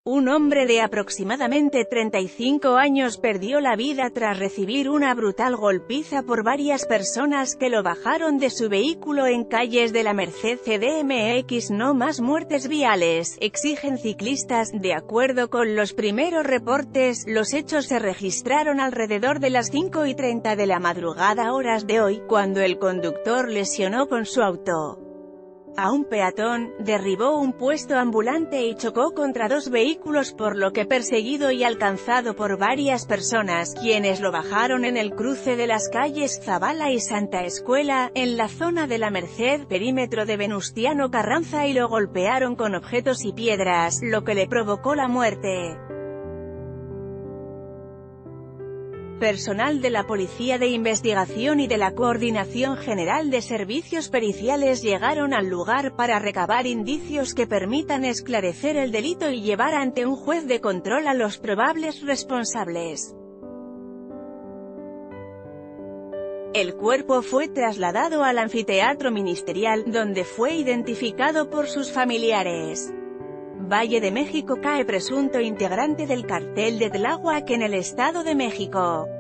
Un hombre de aproximadamente 35 años perdió la vida tras recibir una brutal golpiza por varias personas que lo bajaron de su vehículo en calles de la Merced CDMX. No más muertes viales, exigen ciclistas. De acuerdo con los primeros reportes, los hechos se registraron alrededor de las 5:30 de la madrugada horas de hoy, cuando el conductor lesionó con su auto a un peatón, derribó un puesto ambulante y chocó contra dos vehículos, por lo que perseguido y alcanzado por varias personas, quienes lo bajaron en el cruce de las calles Zavala y Santa Escuela, en la zona de la Merced, perímetro de Venustiano Carranza, y lo golpearon con objetos y piedras, lo que le provocó la muerte. Personal de la Policía de Investigación y de la Coordinación General de Servicios Periciales llegaron al lugar para recabar indicios que permitan esclarecer el delito y llevar ante un juez de control a los probables responsables. El cuerpo fue trasladado al anfiteatro ministerial, donde fue identificado por sus familiares. Valle de México cae presunto integrante del cártel de Tláhuac en el Estado de México.